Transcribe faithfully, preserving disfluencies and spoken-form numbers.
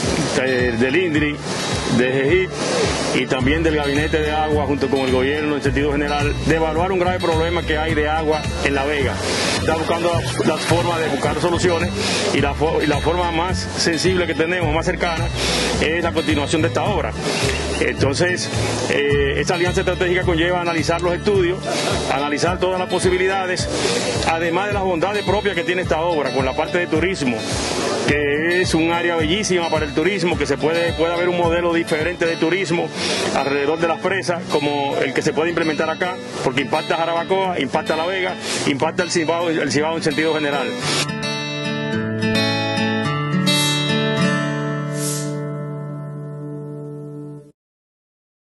eh, del INDRI, de GEGIP y también del Gabinete de Agua junto con el gobierno en sentido general, de evaluar un grave problema que hay de agua en La Vega. Está buscando las, las formas de buscar soluciones y la, y la forma más sensible que tenemos, más cercana, es la continuación de esta obra. Entonces, eh, esta alianza estratégica conlleva analizar los estudios, analizar todas las posibilidades, además de las bondades propias que tiene esta obra con la parte de turismo, que es un área bellísima para el turismo, que se puede, puede haber un modelo diferente de turismo alrededor de las presas, como el que se puede implementar acá, porque impacta a Jarabacoa, impacta a La Vega, impacta el Cibao, el Cibao en sentido general.